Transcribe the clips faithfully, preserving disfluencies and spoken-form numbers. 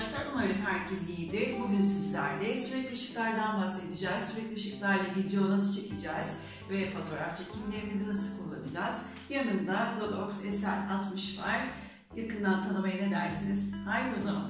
arkadaşlar, umarım herkes iyidir. Bugün sizlerle sürekli ışıklardan bahsedeceğiz. Sürekli ışıklarla video nasıl çekeceğiz ve fotoğraf çekimlerimizi nasıl kullanacağız. Yanımda Godox S L altmış var. Yakından tanımaya ne dersiniz? Haydi o zaman.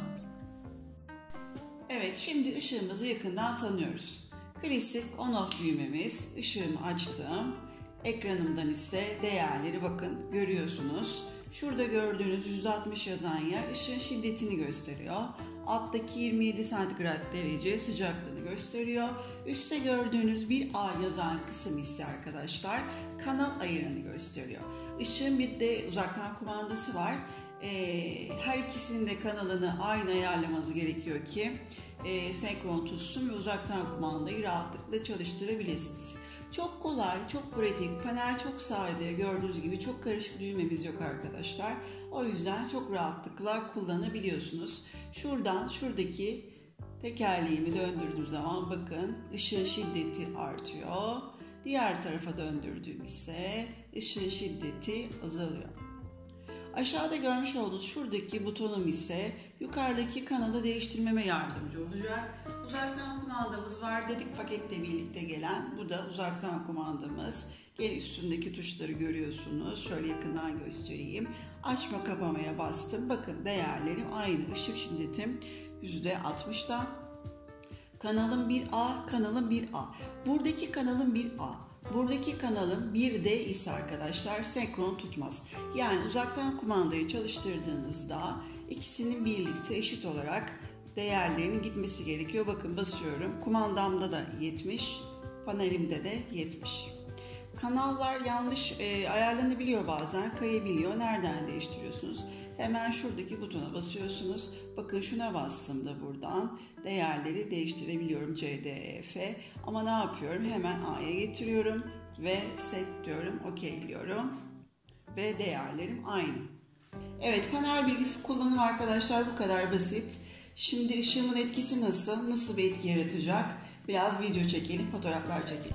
Evet, şimdi ışığımızı yakından tanıyoruz. Klasik on-off düğmemiz. Işığımı açtım. Ekranımdan ise değerleri bakın görüyorsunuz. Şurada gördüğünüz yüz altmış yazan yer ışığın şiddetini gösteriyor. Alttaki yirmi yedi santigrat derece sıcaklığını gösteriyor. Üstte gördüğünüz bir A yazan kısım ise arkadaşlar kanal ayarını gösteriyor. Işığın bir de uzaktan kumandası var. Ee, her ikisinin de kanalını aynı ayarlamanız gerekiyor ki e, senkron tutsun ve uzaktan kumandayı rahatlıkla çalıştırabilirsiniz. Çok kolay, çok pratik, panel çok sade, gördüğünüz gibi çok karışık düğmemiz yok arkadaşlar. O yüzden çok rahatlıkla kullanabiliyorsunuz. Şuradan şuradaki tekerleğimi döndürdüğüm zaman bakın ışığın şiddeti artıyor. Diğer tarafa döndürdüğüm ise ışığın şiddeti azalıyor. Aşağıda görmüş olduğunuz şuradaki butonum ise yukarıdaki kanalı değiştirmeme yardımcı olacak. Uzaktan kumandamız var dedik, paketle birlikte gelen. Bu da uzaktan kumandamız. Gel üstündeki tuşları görüyorsunuz. Şöyle yakından göstereyim. Açma kapamaya bastım. Bakın değerlerim aynı. Işık şiddetim yüzde altmışta. Kanalım bir A, kanalım bir A. Buradaki kanalım bir A. Buradaki kanalın bir D ise arkadaşlar senkron tutmaz. Yani uzaktan kumandayı çalıştırdığınızda ikisinin birlikte eşit olarak değerlerinin gitmesi gerekiyor. Bakın basıyorum. Kumandamda da yetmiş, panelimde de yetmiş. Kanallar yanlış e, ayarlanabiliyor, bazen kayabiliyor. Nereden değiştiriyorsunuz? Hemen şuradaki butona basıyorsunuz. Bakın şuna bastığımda buradan değerleri değiştirebiliyorum. C, D, E, F. Ama ne yapıyorum? Hemen A'ya getiriyorum ve set diyorum. OK diyorum. Ve değerlerim aynı. Evet, panel bilgisi kullanımı arkadaşlar bu kadar basit. Şimdi ışığımın etkisi nasıl? Nasıl bir etki yaratacak? Biraz video çekelim, fotoğraflar çekelim.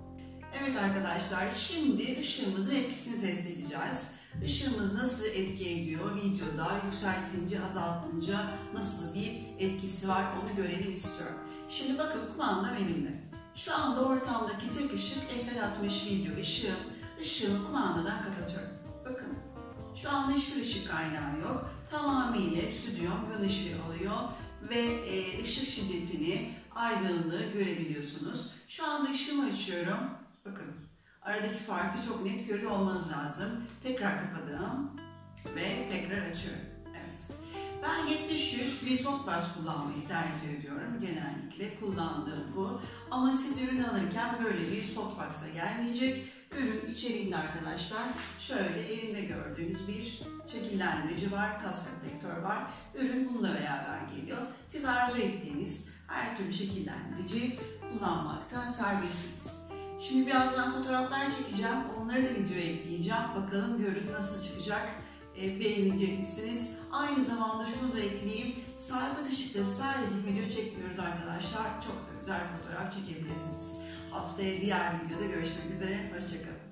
Evet arkadaşlar, şimdi ışığımızın etkisini test edeceğiz. Işığımız nasıl etki ediyor videoda, yükseltince, azaltınca nasıl bir etkisi var onu görelim istiyorum. Şimdi bakın kumandam elimde. Şu anda ortamdaki tek ışık S L altmış video ışığım. Işığımı kumandadan kapatıyorum. Bakın şu anda hiçbir ışık kaynağı yok. Tamamıyla stüdyom gün ışığı alıyor ve e, ışık şiddetini, aydınlığı görebiliyorsunuz. Şu anda ışığımı açıyorum. Bakın. Aradaki farkı çok net görüyor olmanız lazım. Tekrar kapadım ve tekrar açıyorum. Evet. Ben yetmiş yüz bir softbox kullanmayı tercih ediyorum. Genellikle kullandığım bu. Ama siz ürün alırken böyle bir softbox'a gelmeyecek. Ürün içeriğinde arkadaşlar şöyle elinde gördüğünüz bir şekillendirici var, kas reflektör var. Ürün bununla beraber geliyor. Siz arzu ettiğiniz her türlü şekillendiriciyi kullanmaktan serbestsiniz. Şimdi birazdan fotoğraflar çekeceğim. Onları da videoya ekleyeceğim. Bakalım görün nasıl çıkacak. E, beğenecek misiniz? Aynı zamanda şunu da ekleyeyim. Sabit ışıkta sadece video çekmiyoruz arkadaşlar. Çok da güzel fotoğraf çekebilirsiniz. Haftaya diğer videoda görüşmek üzere. Hoşçakalın.